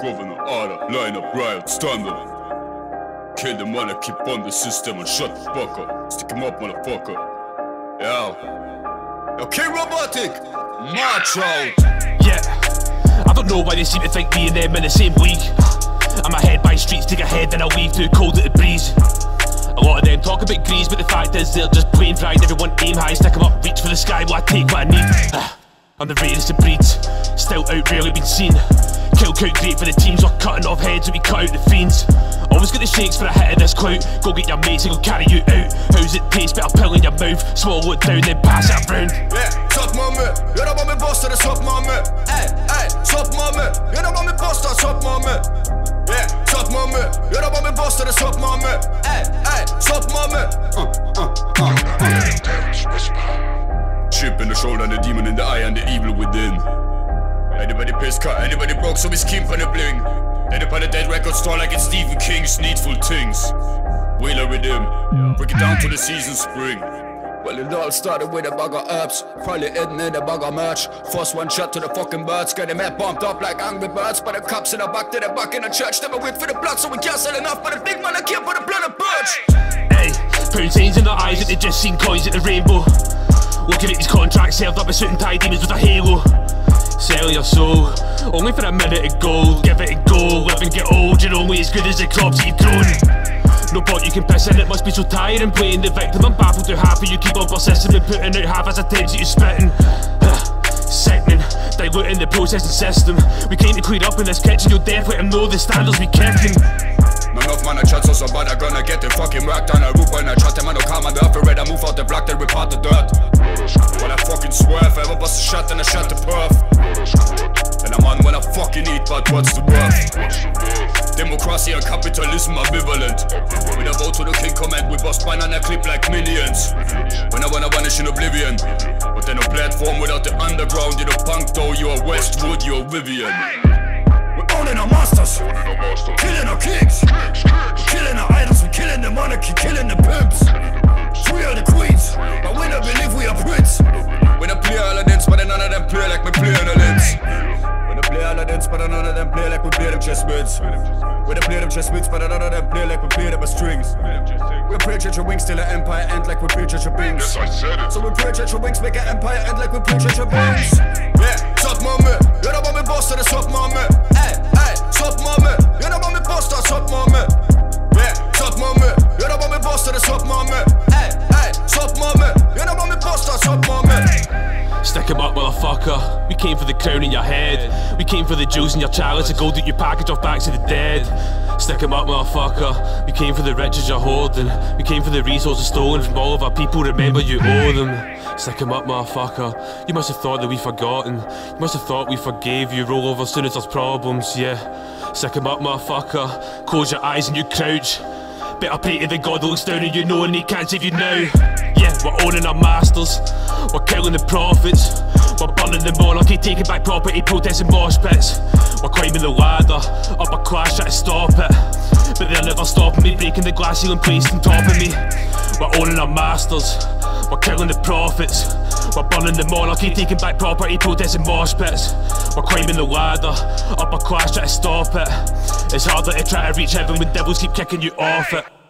governor, order, line up, riot, stand up. Kill the money, keep on the system and shut the fuck up. Stick him up, motherfucker. Yo, King Robotic, march out. Yeah, I don't know why they seem to think me and them in the same league. I'm ahead by streets, take a head and a weave too cold at the breeze. A lot of them talk about grease, but the fact is they're just plain pride. Everyone aim high, stick 'em up, reach for the sky while I take what I need. I'm the rarest of breeds, still out, rarely been seen. Kill count great for the teams, we're cutting off heads and we cut out the fiends. Always got the shakes for a hit of this clout. Go get your mates and go carry you out. How's it taste? Better pill in your mouth, swallow it down then pass it around. Yeah, suck mommy, you're the mommy boss to the suck mommy. Hey, suck mommy, you're the mommy boss to the suck mommy. Yeah, suck mommy, you're the mommy boss to the suck mommy. Hey, suck mommy. Chip in the shoulder and the demon in the eye and the evil within. Anybody pissed cut, anybody broke, so we skin on the bling. End up on the dead record store like it's Stephen King's Needful Things. Wheeler with him, break it down to the season spring. Well, it all started with a bag of herbs, probably hidden in a bag of merch. First one shot to the fucking birds, got them head bumped up like angry birds. But the cops in the back to the back in the church, never wait for the blood, so we can't sell enough. But the big man, I can't put the blood of birch. Hey, pound signs in their eyes that they just seen coins at the rainbow. Looking at these contracts served up with suit and tie demons with a halo. Sell your soul, only for a minute of gold. Give it a go, live and get old. You're only as good as the crops that you've grown. No pot you can piss in, it must be so tiring playing the victim. I'm baffled how happy you keep on persisting and putting out half as attempts that you're spitting. Sickening, diluting the processing system. We came to clear up in this kitchen, you'll definitely let them know the standards we kicking. Not enough man, I chat so bad, I'm gonna get the fucking racked on a roof when I chat them, I don't come on the upper red, I move out the block, then rip out the dirt. When I fucking swear, if I ever bust a shot, then I shot the perf. And I'm on when I fucking eat, but what's the worth? Democracy and capitalism ambivalent. With a vote to the king command, we bust spine on a clip like minions. When I wanna vanish in oblivion, but then no platform without the underground. You're the punk though, you're Westwood, you're Vivian. We're owning our masters, killing our kings, killing our idols, we're killing the monarchy, killing the pimps. We are the queens, but we don't believe we are prince. We don't play all of this, but none of them play like we play on the lens. We don't play all of this, but none of them play like we play them chess mids. We don't play them chess mids, but none of them play like we play them with strings. We preach at your wings till the empire end like we preach at your beams. So we preach at your wings, make an empire end like we preach at your beams. Yeah, suck mommy, you're the mommy boss to the suck mommy. Hey, suck mommy, you're the mommy boss to the suck mommy. Yeah, suck mommy, you're the mommy boss to the suck mommy. Hey, suck mommy, you're the mommy boss to the suck mommy. Stick 'em up, motherfucker. We came for the crown in your head. We came for the jewels in your chalice, the gold that you package off backs of the dead. Stick 'em up, motherfucker. We came for the riches you're hoarding. We came for the resources stolen from all of our people. Remember, you owe them. Stick 'em up, motherfucker. You must have thought that we've forgotten. You must have thought we forgave you. Roll over soon as there's problems, yeah. Stick 'em up, motherfucker. Close your eyes and you crouch. Better pray to the God that looks down on you, knowing he can't save you now. Yeah, we're owning our masters. We're killing the prophets. We're burning the monarchy, taking back property, protesting mosh pits. We're climbing the ladder, upper class trying to stop it. But they're never stopping me, breaking the glass ceiling placed on top of me. We're owning our masters. We're killing the prophets. We're burning the monarchy, taking back property, protesting mosh pits. We're climbing the ladder, upper class trying to stop it. It's harder to try to reach heaven when devils keep kicking you off it.